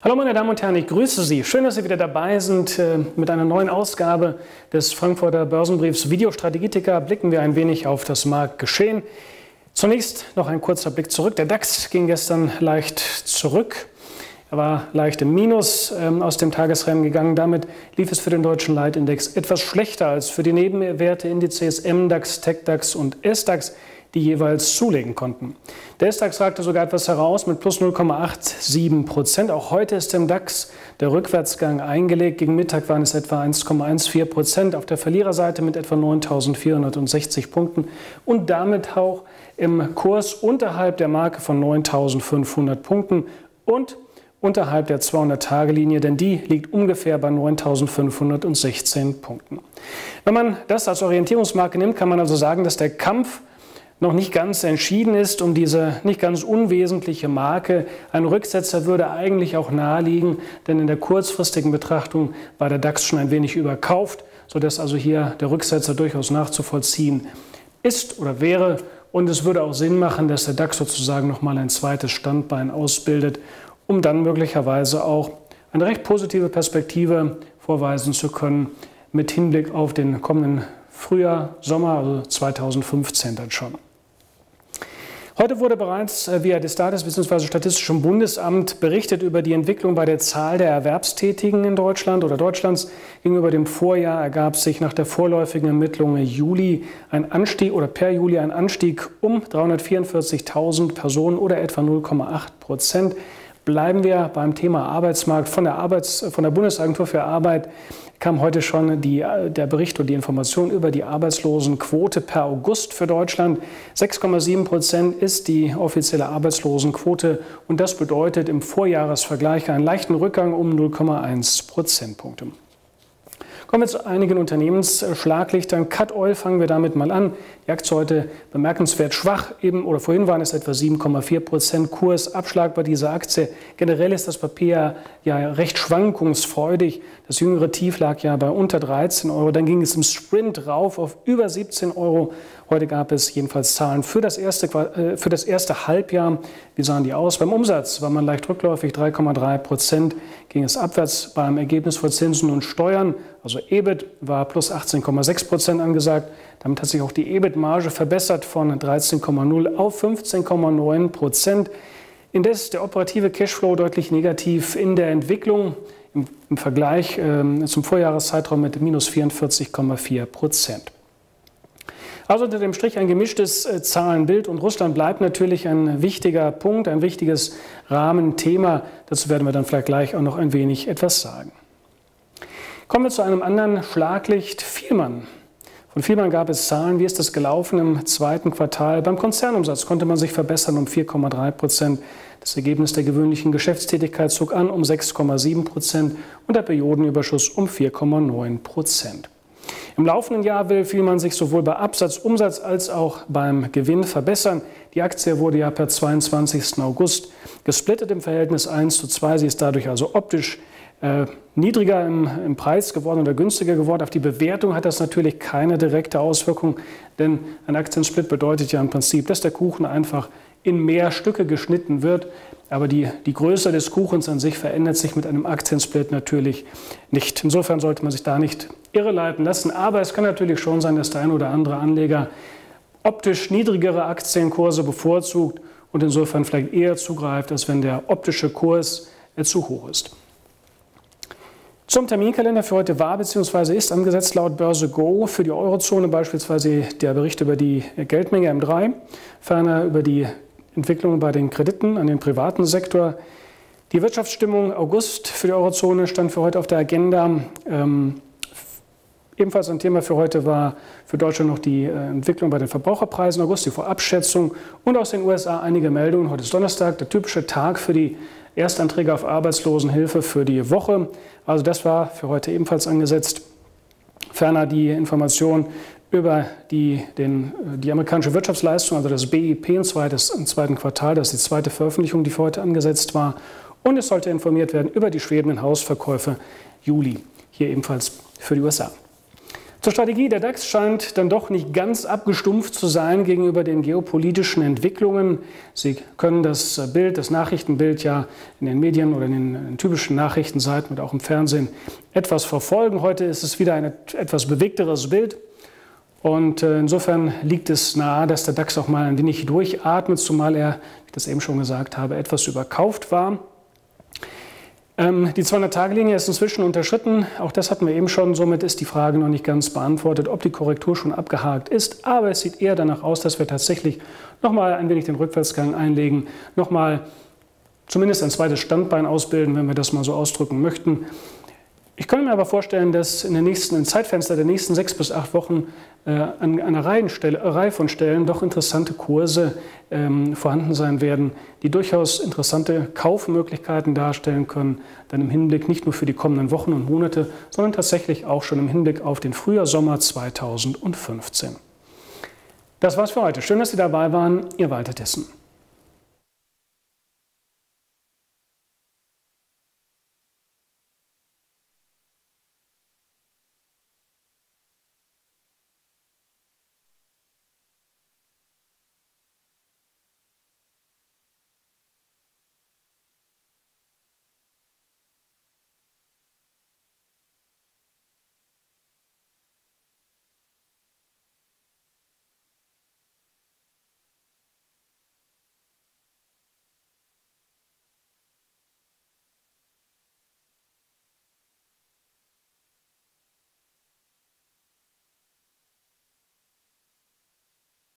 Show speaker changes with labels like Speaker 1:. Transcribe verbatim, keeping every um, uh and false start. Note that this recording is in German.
Speaker 1: Hallo meine Damen und Herren, ich grüße Sie. Schön, dass Sie wieder dabei sind. Mit einer neuen Ausgabe des Frankfurter Börsenbriefs Videostrategieticker blicken wir ein wenig auf das Marktgeschehen. Zunächst noch ein kurzer Blick zurück. Der DAX ging gestern leicht zurück. Er war leicht im Minus ähm, aus dem Tagesrennen gegangen. Damit lief es für den deutschen Leitindex etwas schlechter als für die Nebenwerteindizes M DAX, TecDAX und S DAX, die jeweils zulegen konnten. Der S DAX ragte sogar etwas heraus mit plus null Komma siebenundachtzig Prozent. Auch heute ist im DAX der Rückwärtsgang eingelegt. Gegen Mittag waren es etwa eins Komma vierzehn Prozent. Auf der Verliererseite mit etwa neuntausendvierhundertsechzig Punkten und damit auch im Kurs unterhalb der Marke von neuntausendfünfhundert Punkten und unterhalb der zweihundert-Tage-Linie, denn die liegt ungefähr bei neuntausendfünfhundertsechzehn Punkten. Wenn man das als Orientierungsmarke nimmt, kann man also sagen, dass der Kampf noch nicht ganz entschieden ist um diese nicht ganz unwesentliche Marke. Ein Rücksetzer würde eigentlich auch naheliegen, denn in der kurzfristigen Betrachtung war der DAX schon ein wenig überkauft, sodass also hier der Rücksetzer durchaus nachzuvollziehen ist oder wäre. Und es würde auch Sinn machen, dass der DAX sozusagen nochmal ein zweites Standbein ausbildet, um dann möglicherweise auch eine recht positive Perspektive vorweisen zu können mit Hinblick auf den kommenden Frühjahr, Sommer, also zweitausendfünfzehn dann schon. Heute wurde bereits via Destatis bzw. Statistischem Bundesamt berichtet über die Entwicklung bei der Zahl der Erwerbstätigen in Deutschland oder Deutschlands. Gegenüber dem Vorjahr ergab sich nach der vorläufigen Ermittlung Juli ein Anstieg oder per Juli ein Anstieg um dreihundertvierundvierzigtausend Personen oder etwa null Komma acht Prozent. Bleiben wir beim Thema Arbeitsmarkt. Von der, Arbeits-, von der Bundesagentur für Arbeit kam heute schon die, der Bericht und die Information über die Arbeitslosenquote per August für Deutschland. sechs Komma sieben Prozent ist die offizielle Arbeitslosenquote und das bedeutet im Vorjahresvergleich einen leichten Rückgang um null Komma eins Prozentpunkte. Kommen wir zu einigen Unternehmensschlaglichtern. Cut Oil, fangen wir damit mal an. Die Aktie heute bemerkenswert schwach, eben oder vorhin waren es etwa sieben Komma vier Prozent Kursabschlag bei dieser Aktie. Generell ist das Papier ja recht schwankungsfreudig. Das jüngere Tief lag ja bei unter dreizehn Euro. Dann ging es im Sprint rauf auf über siebzehn Euro. Heute gab es jedenfalls Zahlen für das erste, äh, für das erste Halbjahr. Wie sahen die aus? Beim Umsatz war man leicht rückläufig, drei Komma drei Prozent ging es abwärts. Beim Ergebnis vor Zinsen und Steuern, also E B I T, war plus achtzehn Komma sechs Prozent angesagt. Damit hat sich auch die E B I T-Marge verbessert von dreizehn Komma null auf fünfzehn Komma neun Prozent. Indes der operative Cashflow deutlich negativ in der Entwicklung im, im Vergleich äh, zum Vorjahreszeitraum mit minus vierundvierzig Komma vier Prozent. Also unter dem Strich ein gemischtes äh, Zahlenbild und Russland bleibt natürlich ein wichtiger Punkt, ein wichtiges Rahmenthema. Dazu werden wir dann vielleicht gleich auch noch ein wenig etwas sagen. Kommen wir zu einem anderen Schlaglicht, Vielmann. Von Vielmann gab es Zahlen, wie ist das gelaufen im zweiten Quartal. Beim Konzernumsatz konnte man sich verbessern um vier Komma drei Prozent. Das Ergebnis der gewöhnlichen Geschäftstätigkeit zog an um sechs Komma sieben Prozent und der Periodenüberschuss um vier Komma neun Prozent. Im laufenden Jahr will Vielmann sich sowohl bei Absatz, Umsatz als auch beim Gewinn verbessern. Die Aktie wurde ja per zweiundzwanzigsten August gesplittet im Verhältnis eins zu zwei. Sie ist dadurch also optisch äh, niedriger im, im Preis geworden oder günstiger geworden. Auf die Bewertung hat das natürlich keine direkte Auswirkung, denn ein Aktiensplit bedeutet ja im Prinzip, dass der Kuchen einfach in mehr Stücke geschnitten wird. Aber die, die Größe des Kuchens an sich verändert sich mit einem Aktiensplit natürlich nicht. Insofern sollte man sich da nicht irreleiten lassen. Aber es kann natürlich schon sein, dass der ein oder andere Anleger optisch niedrigere Aktienkurse bevorzugt und insofern vielleicht eher zugreift, als wenn der optische Kurs zu hoch ist. Zum Terminkalender für heute war bzw. ist angesetzt laut Börse Go für die Eurozone beispielsweise der Bericht über die Geldmenge M drei, ferner über die Entwicklung bei den Krediten an den privaten Sektor. Die Wirtschaftsstimmung August für die Eurozone stand für heute auf der Agenda. Ähm, ebenfalls ein Thema für heute war für Deutschland noch die äh, Entwicklung bei den Verbraucherpreisen August, die Vorabschätzung und aus den U S A einige Meldungen. Heute ist Donnerstag, der typische Tag für die Erstanträge auf Arbeitslosenhilfe für die Woche. Also das war für heute ebenfalls angesetzt. Ferner die Information über die, den, die amerikanische Wirtschaftsleistung, also das B I P im, zweites, im zweiten Quartal. Das ist die zweite Veröffentlichung, die für heute angesetzt war. Und es sollte informiert werden über die schwebenden Hausverkäufe Juli, hier ebenfalls für die U S A. Zur Strategie, der DAX scheint dann doch nicht ganz abgestumpft zu sein gegenüber den geopolitischen Entwicklungen. Sie können das Bild, das Nachrichtenbild ja in den Medien oder in den, in den typischen Nachrichtenseiten und auch im Fernsehen etwas verfolgen. Heute ist es wieder ein etwas bewegteres Bild. Und insofern liegt es nahe, dass der DAX auch mal ein wenig durchatmet, zumal er, wie ich das eben schon gesagt habe, etwas überkauft war. Die zweihundert-Tage-Linie ist inzwischen unterschritten, auch das hatten wir eben schon, somit ist die Frage noch nicht ganz beantwortet, ob die Korrektur schon abgehakt ist, aber es sieht eher danach aus, dass wir tatsächlich nochmal ein wenig den Rückwärtsgang einlegen, nochmal zumindest ein zweites Standbein ausbilden, wenn wir das mal so ausdrücken möchten. Ich könnte mir aber vorstellen, dass in den nächsten im Zeitfenster der nächsten sechs bis acht Wochen äh, an einer Reihe von Stellen doch interessante Kurse ähm, vorhanden sein werden, die durchaus interessante Kaufmöglichkeiten darstellen können, dann im Hinblick nicht nur für die kommenden Wochen und Monate, sondern tatsächlich auch schon im Hinblick auf den Frühjahr-Sommer zweitausendfünfzehn. Das war's für heute. Schön, dass Sie dabei waren. Ihr Walter Dessen.